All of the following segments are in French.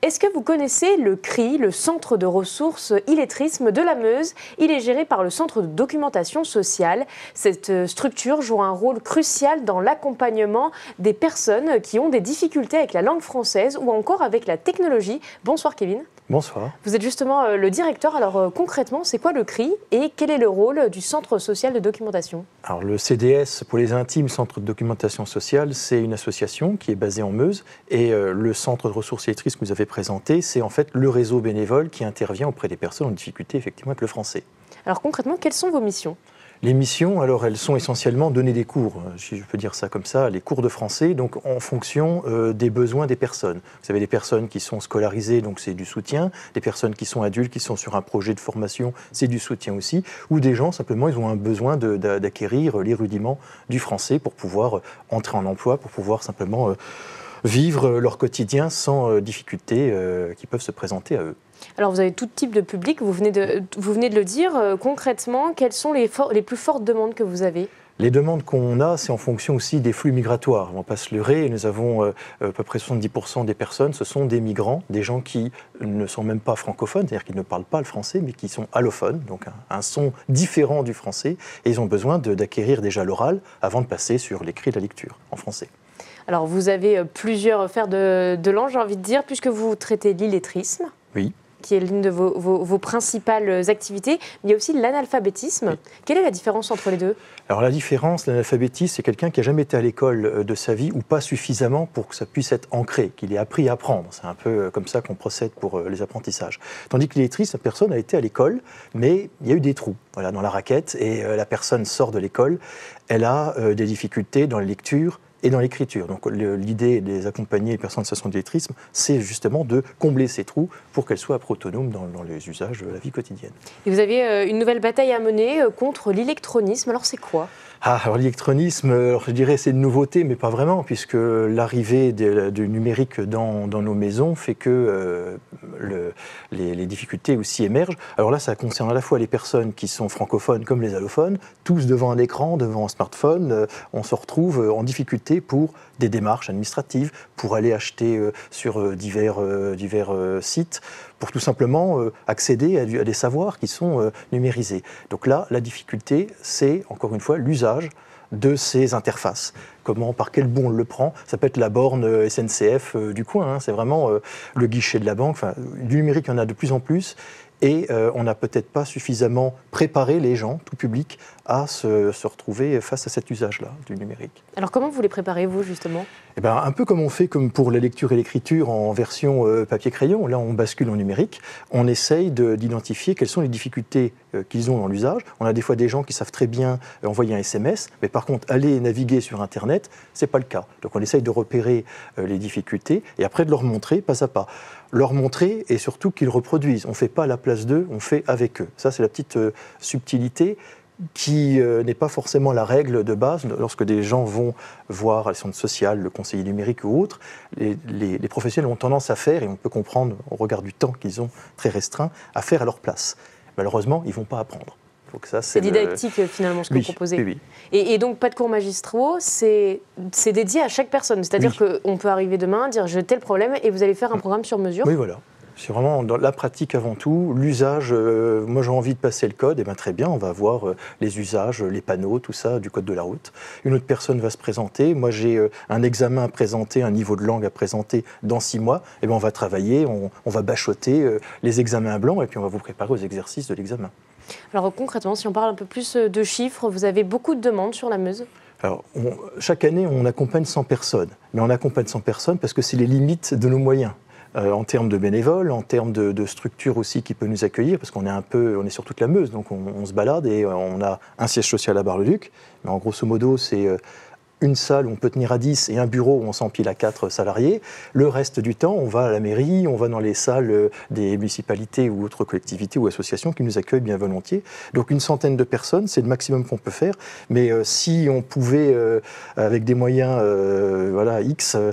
Est-ce que vous connaissez le CRI, le Centre de ressources illettrisme de la Meuse? Il est géré par le Centre de documentation sociale. Cette structure joue un rôle crucial dans l'accompagnement des personnes qui ont des difficultés avec la langue française ou encore avec la technologie. Bonsoir Kevin. Bonsoir. Vous êtes justement le directeur. Alors concrètement, c'est quoi le CRI et quel est le rôle du Centre social de documentation? Alors le CDS, pour les intimes, Centre de documentation sociale, c'est une association qui est basée en Meuse. Et le Centre de ressources illettrices que vous avez présenté, c'est en fait le réseau bénévole qui intervient auprès des personnes en difficulté effectivement avec le français. Alors concrètement, quelles sont vos missions? Les missions, alors elles sont essentiellement donner des cours, si je peux dire ça comme ça, les cours de français, donc en fonction des besoins des personnes. Vous avez des personnes qui sont scolarisées, donc c'est du soutien, des personnes qui sont adultes, qui sont sur un projet de formation, c'est du soutien aussi, ou des gens simplement, ils ont un besoin d'acquérir les rudiments du français pour pouvoir entrer en emploi, pour pouvoir simplement vivre leur quotidien sans difficultés qui peuvent se présenter à eux. Alors vous avez tout type de public, vous venez de le dire. Concrètement, quelles sont les plus fortes demandes que vous avez ? Les demandes qu'on a, c'est en fonction aussi des flux migratoires. On ne va pas se leurrer, nous avons à peu près 70% des personnes, ce sont des migrants, des gens qui ne sont même pas francophones, c'est-à-dire qu'ils ne parlent pas le français, mais qui sont allophones, donc un son différent du français, et ils ont besoin d'acquérir déjà l'oral avant de passer sur l'écrit et la lecture en français. Alors vous avez plusieurs fers de lance, j'ai envie de dire, puisque vous traitez l'illettrisme. Oui. Qui est l'une de vos principales activités. Mais il y a aussi l'analphabétisme. Oui. Quelle est la différence entre les deux ? Alors la différence, l'analphabétisme, c'est quelqu'un qui n'a jamais été à l'école de sa vie ou pas suffisamment pour que ça puisse être ancré, qu'il ait appris à apprendre. C'est un peu comme ça qu'on procède pour les apprentissages. Tandis que l'illettrisme, la personne a été à l'école, mais il y a eu des trous dans la raquette et la personne sort de l'école, elle a des difficultés dans la lecture et dans l'écriture. Donc l'idée des accompagner les personnes en situation d'illettrisme, c'est justement de combler ces trous pour qu'elles soient autonomes dans les usages de la vie quotidienne. Et vous avez une nouvelle bataille à mener contre l'électronisme. Alors c'est quoi ? Alors l'électronisme, je dirais c'est une nouveauté, mais pas vraiment, puisque l'arrivée du numérique dans nos maisons fait que les difficultés aussi émergent. Alors là, ça concerne à la fois les personnes qui sont francophones comme les allophones, tous devant un écran, devant un smartphone, on se retrouve en difficulté pour des démarches administratives, pour aller acheter sur divers sites, pour tout simplement accéder à des savoirs qui sont numérisés. Donc là, la difficulté, c'est, encore une fois, l'usage de ces interfaces. Par quel bout on le prend? Ça peut être la borne SNCF du coin, c'est vraiment le guichet de la banque. Enfin, du numérique, il y en a de plus en plus. Et on n'a peut-être pas suffisamment préparé les gens, tout public, à se retrouver face à cet usage-là du numérique. Alors comment vous les préparez, vous, justement ? Un peu comme on fait comme pour la lecture et l'écriture en version papier-crayon. Là, on bascule en numérique. On essaye d'identifier quelles sont les difficultés qu'ils ont dans l'usage. On a des fois des gens qui savent très bien envoyer un SMS, mais par contre, aller naviguer sur Internet, ce n'est pas le cas. Donc on essaye de repérer les difficultés et après de leur montrer pas à pas. Leur montrer et surtout qu'ils reproduisent. On ne fait pas à la place d'eux, on fait avec eux. Ça, c'est la petite subtilité qui n'est pas forcément la règle de base. Lorsque des gens vont voir les centres sociaux, le conseiller numérique ou autre, les professionnels ont tendance à faire, et on peut comprendre au regard du temps qu'ils ont très restreint, à faire à leur place. Malheureusement, ils ne vont pas apprendre. C'est didactique finalement ce que vous proposez. Oui. Et donc pas de cours magistraux, c'est dédié à chaque personne. C'est-à-dire qu'on peut arriver demain, dire j'ai tel problème et vous allez faire un programme sur mesure. Oui, voilà. C'est vraiment dans la pratique avant tout, l'usage. Moi j'ai envie de passer le code, et très bien, on va voir les usages, les panneaux, tout ça du code de la route. Une autre personne va se présenter. Moi j'ai un examen à présenter, un niveau de langue à présenter dans 6 mois. Et on va travailler, on va bachoter les examens blancs et puis on va vous préparer aux exercices de l'examen. Alors concrètement, si on parle un peu plus de chiffres, vous avez beaucoup de demandes sur la Meuse ? Alors, chaque année, on accompagne 100 personnes. Mais on accompagne 100 personnes parce que c'est les limites de nos moyens. En termes de bénévoles, en termes de structures aussi qui peut nous accueillir, parce qu'on est sur toute la Meuse, donc on se balade et on a un siège social à Bar-le-Duc. Mais en grosso modo, c'est une salle où on peut tenir à 10 et un bureau où on s'empile à 4 salariés. Le reste du temps, on va à la mairie, on va dans les salles des municipalités ou autres collectivités ou associations qui nous accueillent bien volontiers. Donc une centaine de personnes, c'est le maximum qu'on peut faire. Mais si on pouvait, avec des moyens X,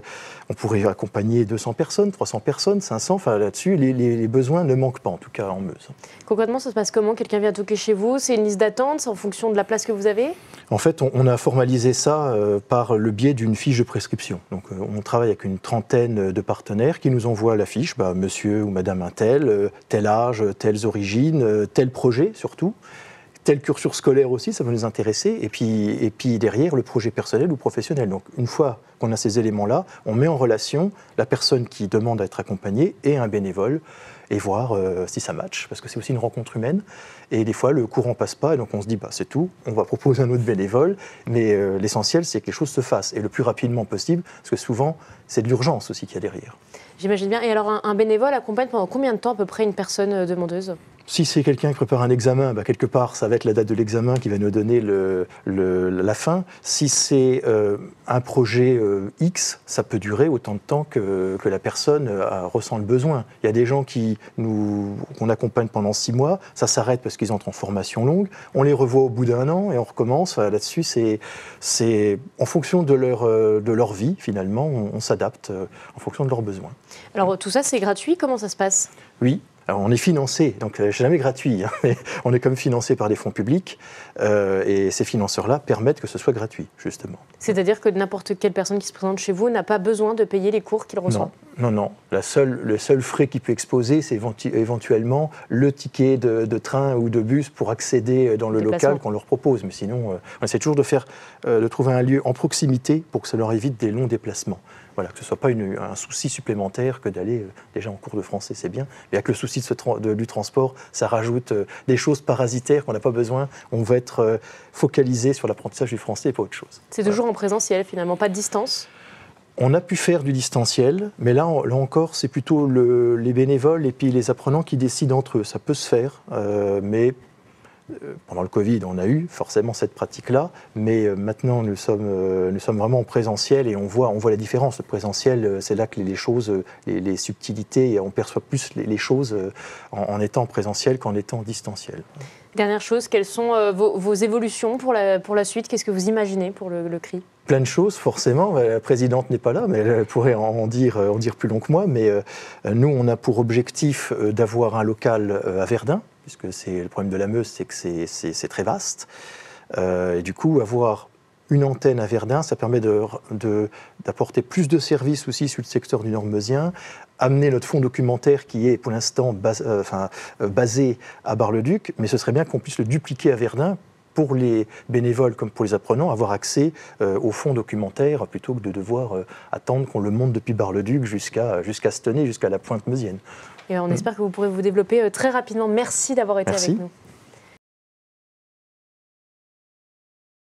on pourrait accompagner 200 personnes, 300 personnes, 500, enfin là-dessus, les besoins ne manquent pas, en tout cas en Meuse. Concrètement, ça se passe comment? Quelqu'un vient toquer chez vous? C'est une liste d'attente? C'est en fonction de la place que vous avez? En fait, on a formalisé ça par le biais d'une fiche de prescription. Donc, on travaille avec une trentaine de partenaires qui nous envoient la fiche, monsieur ou madame un tel âge, telles origines, tel projet surtout. Tel cursus scolaire aussi, ça va nous intéresser, et puis derrière, le projet personnel ou professionnel. Donc, une fois qu'on a ces éléments-là, on met en relation la personne qui demande à être accompagnée et un bénévole, et voir si ça match, parce que c'est aussi une rencontre humaine. Et des fois, le courant passe pas, et donc on se dit, c'est tout, on va proposer un autre bénévole, mais l'essentiel, c'est que les choses se fassent, et le plus rapidement possible, parce que souvent, c'est de l'urgence aussi qu'il y a derrière. J'imagine bien. Et alors, un bénévole accompagne pendant combien de temps à peu près une personne demandeuse? Si c'est quelqu'un qui prépare un examen, quelque part, ça va être la date de l'examen qui va nous donner la fin. Si c'est un projet X, ça peut durer autant de temps que la personne ressent le besoin. Il y a des gens qu'on accompagne pendant 6 mois, ça s'arrête parce qu'ils entrent en formation longue, on les revoit au bout d'1 an et on recommence. Là-dessus, c'est en fonction de leur vie, finalement, on s'adapte en fonction de leurs besoins. Alors, tout ça, c'est gratuit? Comment ça se passe? Oui. Alors, on est financé, donc c'est jamais gratuit, mais on est comme financé par des fonds publics et ces financeurs-là permettent que ce soit gratuit, justement. C'est-à-dire que n'importe quelle personne qui se présente chez vous n'a pas besoin de payer les cours qu'il reçoit? Non. Le seul frais qu'il peut exposer, c'est éventuellement le ticket de train ou de bus pour accéder dans le local qu'on leur propose. Mais sinon, on essaie toujours de trouver un lieu en proximité pour que ça leur évite des longs déplacements. Voilà, que ce ne soit pas un souci supplémentaire que d'aller déjà en cours de français, c'est bien. Mais avec le souci du transport, ça rajoute des choses parasitaires qu'on n'a pas besoin. On va être focalisé sur l'apprentissage du français et pas autre chose. C'est toujours en présentiel, finalement, pas de distance? On a pu faire du distanciel, mais là encore, c'est plutôt les bénévoles et puis les apprenants qui décident entre eux. Ça peut se faire, mais pendant le Covid, on a eu forcément cette pratique-là, mais maintenant nous sommes vraiment en présentiel et on voit la différence. Le présentiel, c'est là que les choses, les subtilités, on perçoit plus les choses en étant en présentiel qu'en étant en distanciel. Dernière chose, quelles sont vos évolutions pour la suite? Qu'est-ce que vous imaginez pour le CRI? Plein de choses, forcément. La présidente n'est pas là, mais elle pourrait en dire plus long que moi. Mais nous, on a pour objectif d'avoir un local à Verdun, puisque c'est le problème de la Meuse, c'est que c'est très vaste. Et du coup, avoir une antenne à Verdun, ça permet d'apporter plus de services aussi sur le secteur du Nord meusien, amener notre fonds documentaire qui est pour l'instant basé à Bar-le-Duc, mais ce serait bien qu'on puisse le dupliquer à Verdun pour les bénévoles comme pour les apprenants, avoir accès au fonds documentaire plutôt que de devoir attendre qu'on le monte depuis Bar-le-Duc jusqu'à Stenay, jusqu'à la pointe meusienne. Et on espère que vous pourrez vous développer très rapidement. Merci d'avoir été avec nous.